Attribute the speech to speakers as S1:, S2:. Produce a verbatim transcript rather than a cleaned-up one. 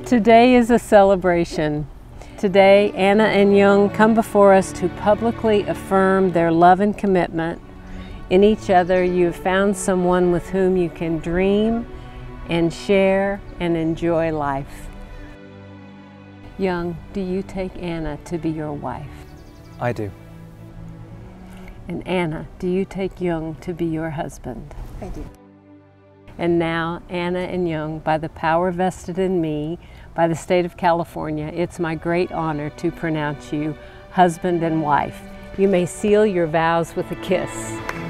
S1: Today is a celebration. Today, Anna and Jung come before us to publicly affirm their love and commitment. In each other, you have found someone with whom you can dream and share and enjoy life. Jung, do you take Anna to be your wife?
S2: I do.
S1: And Anna, do you take Jung to be your husband?
S3: I do.
S1: And now, Anna and Jung, by the power vested in me by the state of California, it's my great honor to pronounce you husband and wife. You may seal your vows with a kiss.